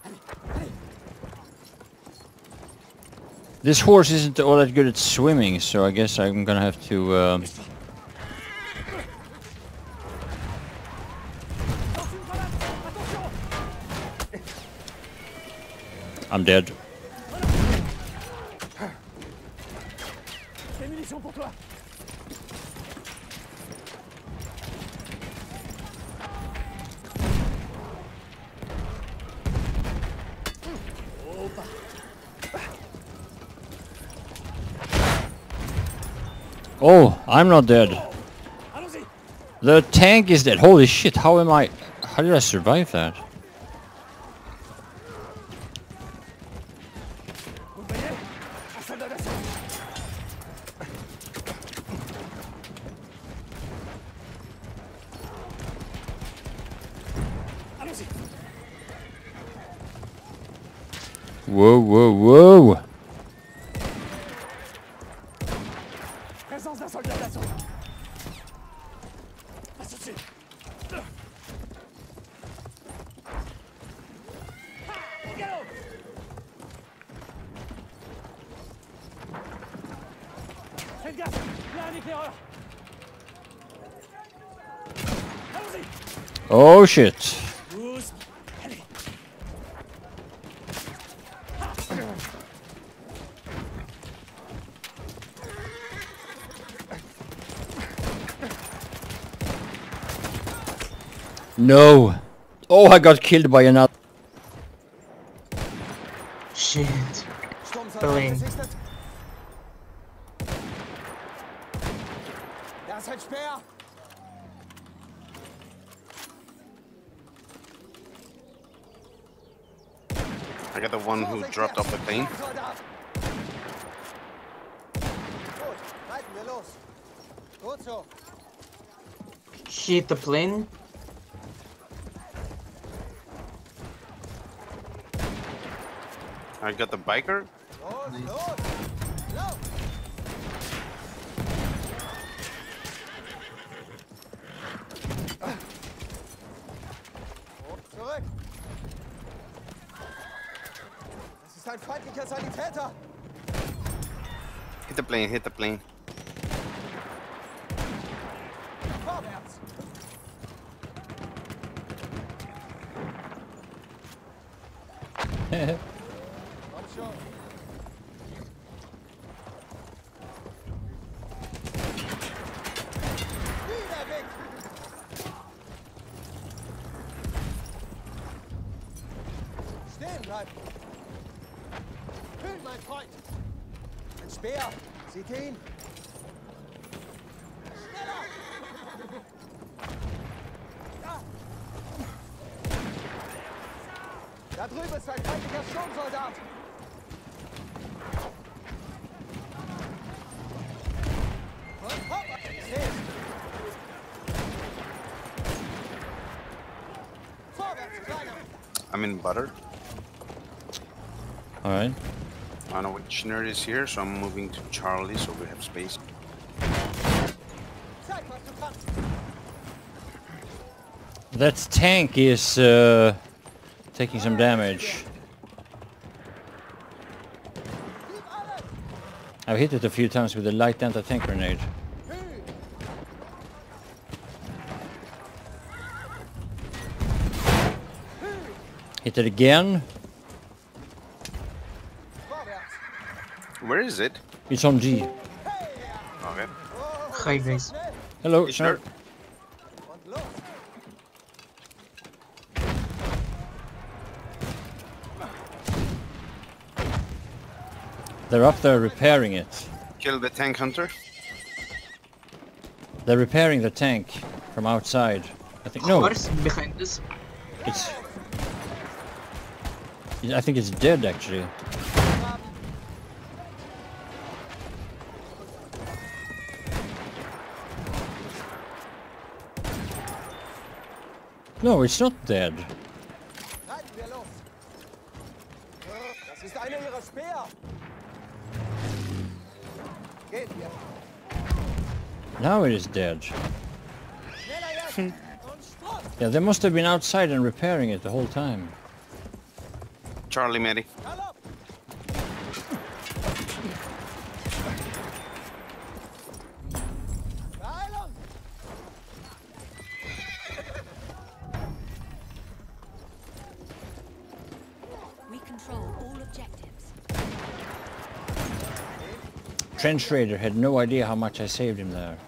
This horse isn't all that good at swimming, so I guess I'm gonna have to... I'm dead. Oh, I'm not dead. The tank is dead. Holy shit, how am I... How did I survive that? Whoa, whoa, whoa! Présence d'un soldat d'assaut. Passe au-dessus. Au galop. Faites gaffe, il y a un éclaireur. Allons-y. Oh shit! Douce. Allez. No! Oh, I got killed by another... Shit. Billing. Da ist ein Speer. I got the one who dropped off the plane. Gut, reiten wir los. Gut so. Shit, the plane? I got the biker. Los, los. Lauf. Zurück. Das ist ein feindlicher Sanitäter. Hit the plane, hit the plane. Vorwärts. Komm schon. Wieder weg. Stehen bleiben. Kühn, mein Freund. Ein Speer. Seht ihr ihn? Schneller. Da. Da drüben ist ein feindlicher Sturmsoldat. Und hopp. Seht. Vorwärts, Kleiner. I'm in butter. Alright. I don't know which nerd is here, so I'm moving to Charlie so we have space. Zeig, was du kannst. That tank is taking some damage. Gib alles. I've hit it a few times with a light anti-tank grenade. Hit it again. Vorwärts. Where is it? It's on G. Okay. Hi guys. Hello, It's sir. nerd. Und los. They're up there repairing it. Kill the tank hunter. They're repairing the tank from outside. I think no, Horse behind us. it's. I think it's dead actually. No, it's not dead. Reiten wir los. Das ist einer ihrer Speer. Gehen wir. Now it is dead. Schneller jetzt. Und Sprung. Yeah, they must have been outside and repairing it the whole time. Charlie, Matty. We control all objectives. Trench Raider had no idea how much I saved him there.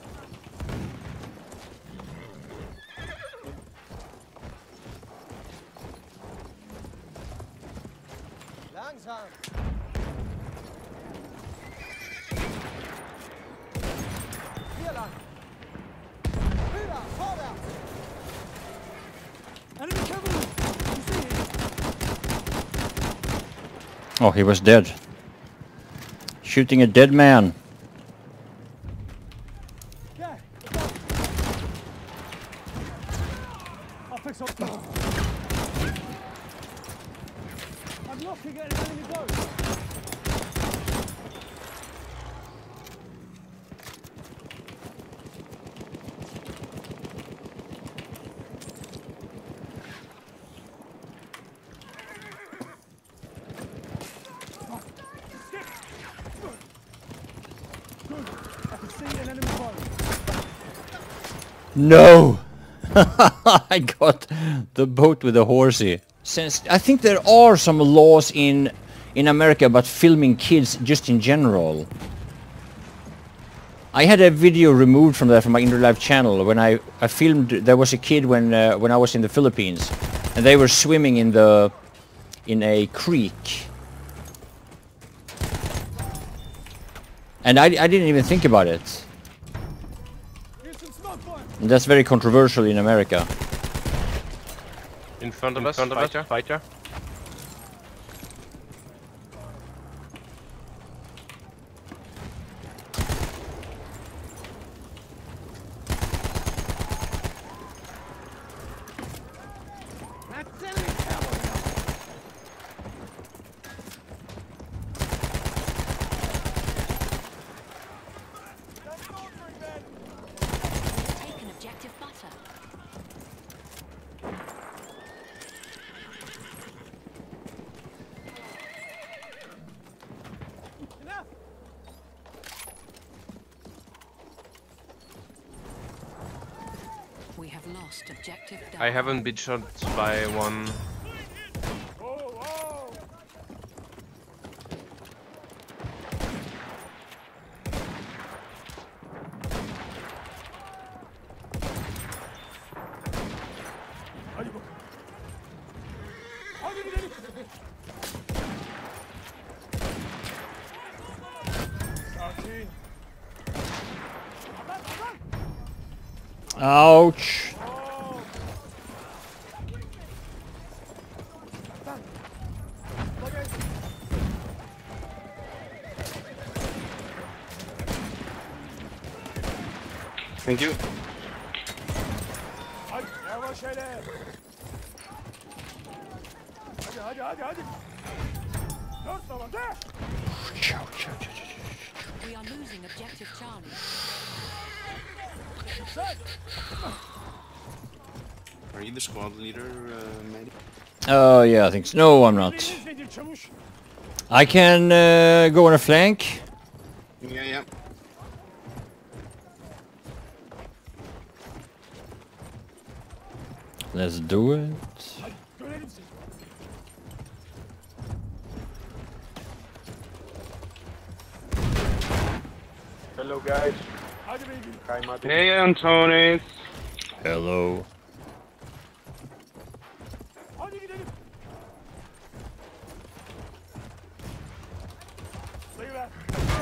Langsam. Hier lang. Wieder, vorwärts. Enemy cavalry. You see him? Oh, he was dead. Shooting a dead man. Yeah. I'll fix up. I'm looking at an enemy boat. Good. I can see an enemy boat. No! I got the boat with the horsey. Since I think there are some laws in America about filming kids just in general. I had a video removed from that from my In Real Life channel when I filmed. There was a kid when I was in the Philippines, and they were swimming in a creek. And I didn't even think about it. Here's some smoke fire. And that's very controversial in America. In front of us, fighter. That's enemy cavalry. Taken objective butter. Enough. We have lost objective I Duff. haven't been shot by one. Oh, oh. Hadi bakalım. Hadi gidelim. Sakin. Ouch! Thank you. Hadi yavaş hele. Hadi. Dört numara de. We are losing objective Charlie. Sen. Are you the squad leader, Matty? Oh yeah, I think so. No, I'm not. Deniz nedir çavuş? I can go on a flank. Yeah. Let's do it. Hadi görelim seni. Hello guys, Hadi baby. hi Mati. Hey, Antonis. Hello. Hadi gidelim. Sayıver.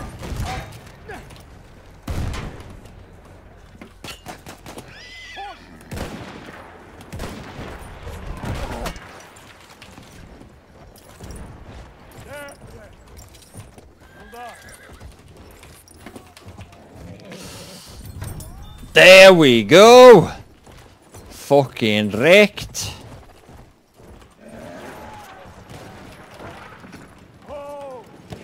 There we go! Fucking wrecked. Oh,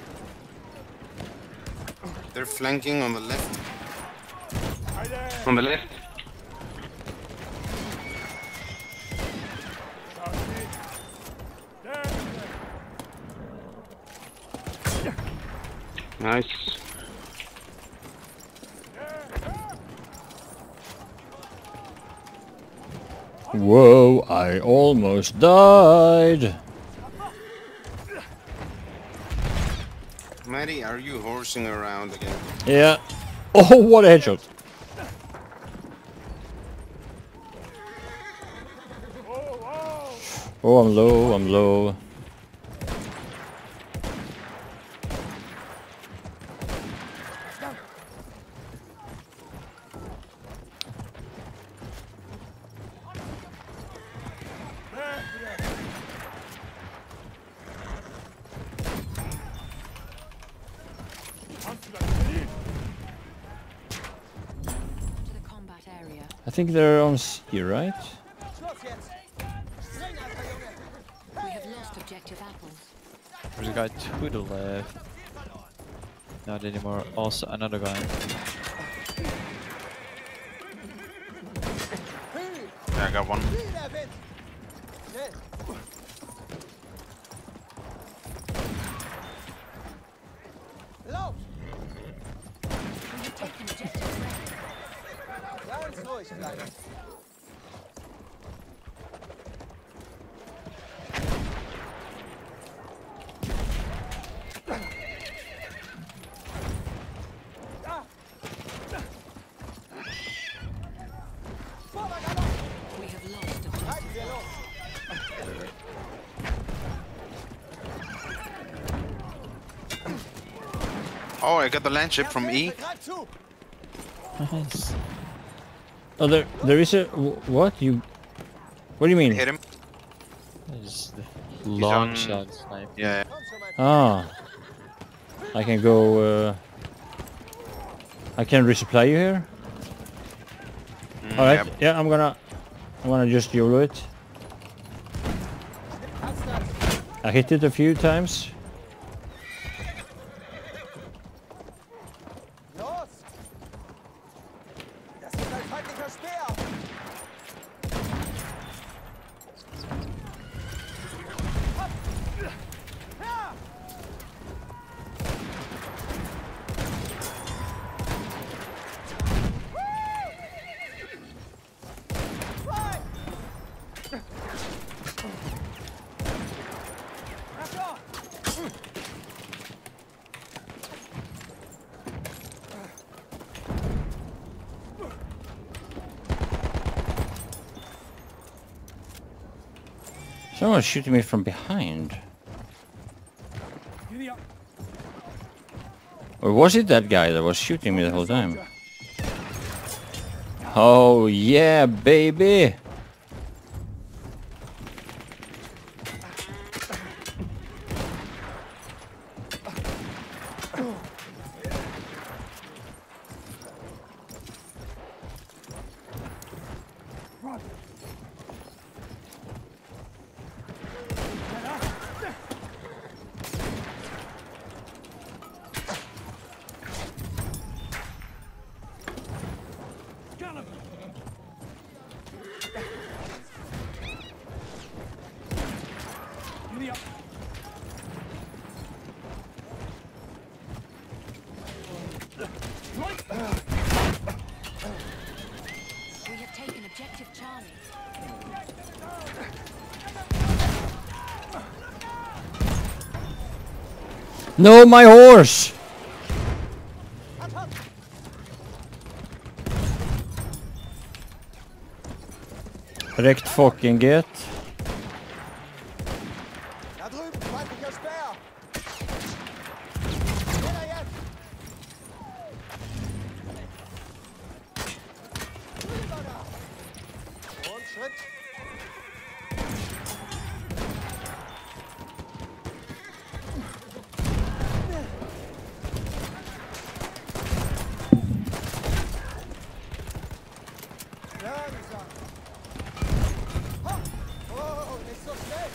They're flanking on the left. haydi. On the left. Sakin. Devam. Nice. Whoa, I almost died. Maddie, are you horsing around again? Yeah. Oh, what a headshot. Oh, I'm low, I'm low. To the combat area. I think they're on C, right? Schluss jetzt. Spring, alter Junge. We have lost objective apples. There's a guy to the left. Not anymore. Also another guy. Yeah, I got one. Wieder Wind. Schnell. Lauf. We have taken objective Freddy. Ganz ruhig bleiben. We have lost objective. Halten wir los. Oh, I got the land ship from E. Greif zu. Nice. Oh, there is a... What? You... What do you mean? Hit him. There's the long on- shot snipe. Yeah. Komm schon, mein Ah. I can go... I can resupply you here? Alright, Yep. yeah, I'm gonna just YOLO it. Kannst das. I hit it a few times. Los. Das ist ein feindlicher Speer. Hopp. Ja. Frei. Achtung. Someone's shooting me from behind. Or was it that guy that was shooting me the whole time? Oh yeah, baby! We have taken objective Charlie. No, my horse! Direkt fucking get. Da drüben, feindlicher Speer. Schneller jetzt. Rüber da. Und Schritt. Langsam. Ha! Oh, nicht so schnell.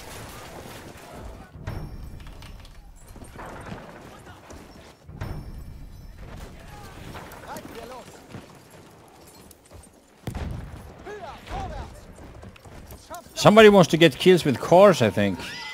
Reiten wir los. Höher, vorwärts. Schaff das. Somebody wants to get kills with cars, I think.